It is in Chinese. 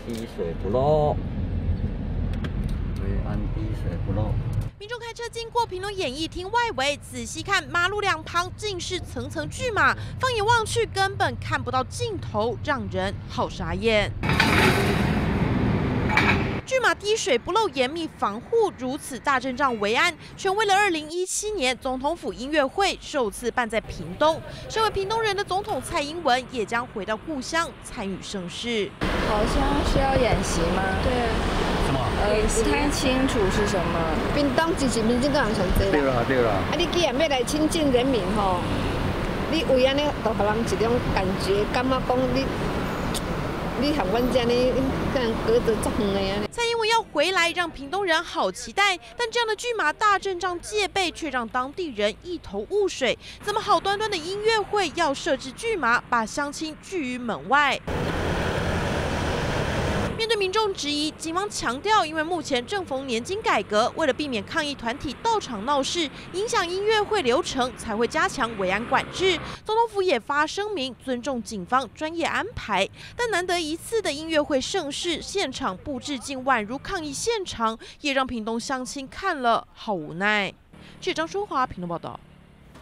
滴水不漏，维安滴水不漏。 民众开车经过屏东演艺厅外围，仔细看马路两旁尽是层层巨马，放眼望去根本看不到尽头，让人好傻眼。巨马滴水不漏，严密防护，如此大阵仗维安，全为了2017年总统府音乐会首次办在屏东。身为屏东人的总统蔡英文也将回到故乡参与盛事。 好像需要演习吗？ 对。 什么？不太清楚是什么。 屏东支持民进党上多啦。 对啦，对啦。 啊，你既然要来亲近人民吼，你为安尼就给人一种感觉，感觉讲你和阮这样隔着这远的啊。 蔡英文要回来，让屏东人好期待。但这样的巨马大阵仗戒备，却让当地人一头雾水。怎么好端端的音乐会要设置巨马，把乡亲拒于门外？面对民众质疑，警方强调，因为目前正逢年金改革，为了避免抗议团体到场闹事，影响音乐会流程，才会加强维安管制。总统府也发声明，尊重警方专业安排。但难得一次的音乐会盛事，现场布置竟宛如抗议现场，也让屏东乡亲看了好无奈。记者张淑华屏东报道。